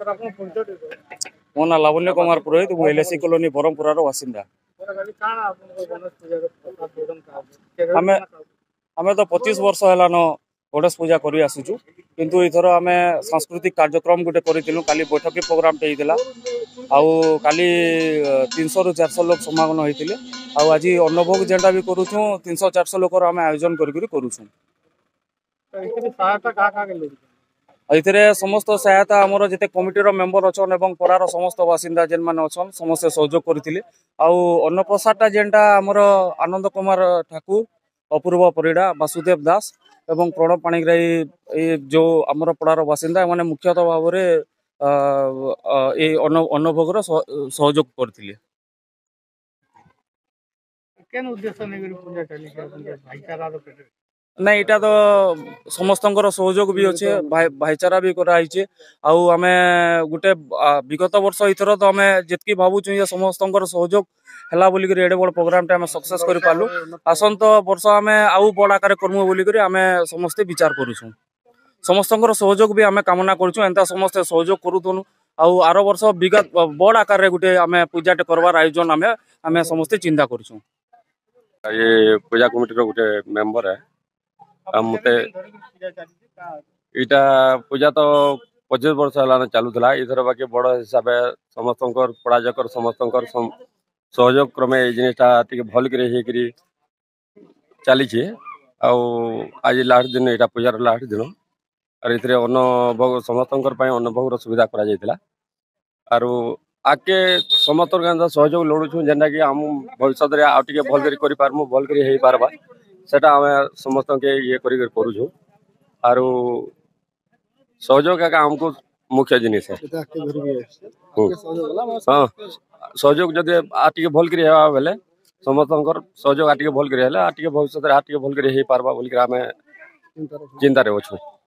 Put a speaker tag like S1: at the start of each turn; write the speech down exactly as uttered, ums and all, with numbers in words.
S1: मो ना लावण्य कुमार पुरोहित मु एलएसी कॉलोनी बरमपुरार बासिंदा। आमे आमे तो पच्चीस वर्ष हेलान गणेश पूजा करी आसुचु किंतु इथर आमे सांस्कृतिक कार्यक्रम गोटे करितिलु काली बैठकी प्रोग्राम टे हितला आउ काली तीन सौ रु चार सौ लोग समागम होइतिले आउ आज अन्नभोग जेंटा भी करूछु तीन सौ चार सौ लोकर आमे आयोजन करी करी करूछु। एथिरे समस्त सहायता आमर जिते कमिटीर मेंबर अछन एवं परार समस्त बासिंदा जेन माने अछन समस्त सहयोग करथिले आउ अन्न प्रसादटा जेंटा आमर आनंद कुमार ठाकुर अपूर्व परिड़ा वासुदेव दास एवं प्रणव पाणिग्राही जो आमर पड़ार बासिंदा माने मुख्यतः भाव रे ए अन्नभोगर सहयोग करथिले। केन उद्देश्य नै गरी पूजा चली भाईचारा रो ना इटा तो समस्त सहयोग भी अच्छे भाईचारा भी कराई आउ आमे गोटे विगत वर्ष इथर तो आमे जितकी भावुचु ये समस्त सहयोग हैला बोली करी एडे बड़ प्रोग्राम टे आमे सक्सेस करि पालु आसंत वर्ष आमे आउ बड़ आकार करमु बोली करी आमे समस्त विचार करूछु समस्त सहयोग भी आमे कामना करूछु एंता समस्त सहयोग करूथनु आउ आर वर्ष विगत बड़ आकार रे गोटे आमे पूजा टे करबार आयोजन आमे आमे समस्त चिंता करूछु।
S2: ये पूजा कमिटी रो गोटे मेंबर है मते इटा पूजा तो पच्चीस वर्ष है चालू था इधर बाकी बड़ हिसाब समस्त पड़ाजकर समस्त सहयोग क्रमे जिनटा भल कर चली आज लास्ट दिन यहाँ पूजार लास्ट दिन और ये अन्नभोग समस्त अन्नभोग सुविधा करा आके समस्त सहयोग लोड़ू जेनटा कि आम भविष्य आगे भल कर पारमु भल कर पारबा सेटा आम समस्त के ये करूँ आर सहयोग आमको मुख्य जिनिस है हाँ सहयोग जदि आगे भल कर बेले समस्त सहयोग आगे भल कर भविष्य आगे भल कर पारबा बोलिक आम चिंतार अच्छु।